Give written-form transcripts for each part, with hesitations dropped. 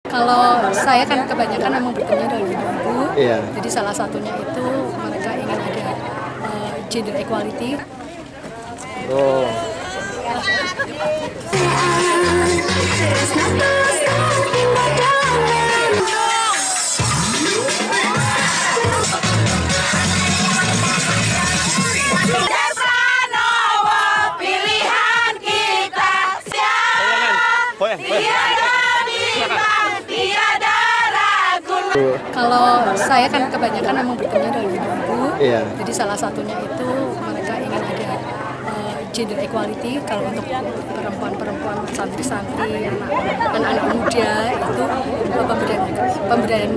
Kalau saya kan kebanyakan memang bertemu dengan ibu-ibu, Iya. jadi salah satunya itu mereka ingin ada gender equality. Oh. Kalau saya kan kebanyakan memang bertemu dengan ibu-ibu, Iya. jadi salah satunya itu mereka ingin ada gender equality. Kalau untuk perempuan-perempuan, santri-santri, anak-anak muda itu pemberdayaan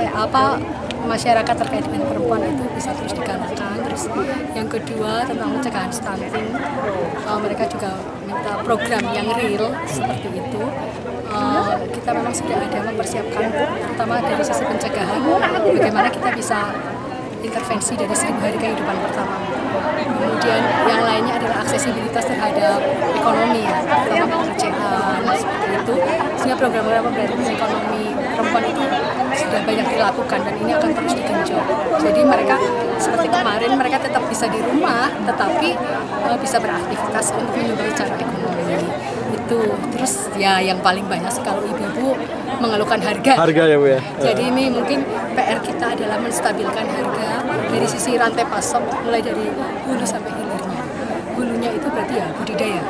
masyarakat terkait dengan perempuan itu bisa terus digalakan. Terus yang kedua tentang pencegahan stunting, mereka juga minta program yang real seperti itu. Kita memang sudah ada mempersiapkan, terutama dari sisi pencegahan, bagaimana kita bisa intervensi dari 1000 hari kehidupan pertama. Kemudian yang lainnya adalah aksesibilitas terhadap ekonomi, ya, terutama pekerjaan seperti itu. Sehingga program-program pemberdayaan ekonomi perempuan itu sudah banyak dilakukan dan ini akan terus digenjot. Jadi mereka seperti kemarin mereka tetap bisa di rumah, tetapi bisa beraktivitas untuk menyumbang secara ekonomi. Itu terus ya yang paling banyak sih kalau ibu-ibu mengeluhkan harga Ya Bu ya. Jadi ini mungkin PR kita adalah menstabilkan harga dari sisi rantai pasok mulai dari hulu sampai hilirnya. Hulunya itu berarti ya budidaya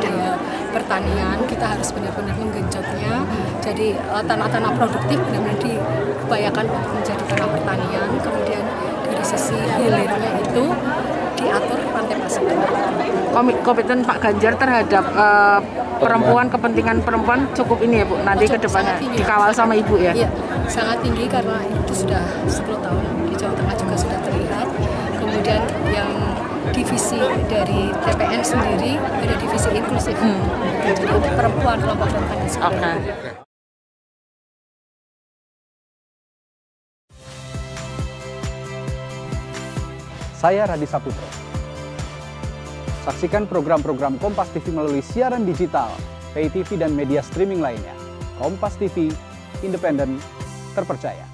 pertanian, kita harus benar-benar menggenjotnya. Jadi tanah-tanah produktif benar-benar diupayakan untuk menjadi tanah pertanian. Kemudian dari sisi hilirnya itu diatur rantai pasok. Komitmen Pak Ganjar terhadap perempuan, kepentingan perempuan cukup ini ya Bu, nanti ke depannya dikawal sama Ibu ya? Iya, sangat tinggi karena itu sudah 10 tahun di Jawa Tengah juga sudah terlihat. Kemudian yang divisi dari TPN sendiri ada divisi inklusif, jadi untuk perempuan, kelompok rentan dan sebagainya. Saya Radi Saputro. Saksikan program-program Kompas TV melalui siaran digital, pay TV dan media streaming lainnya. Kompas TV, independen, terpercaya.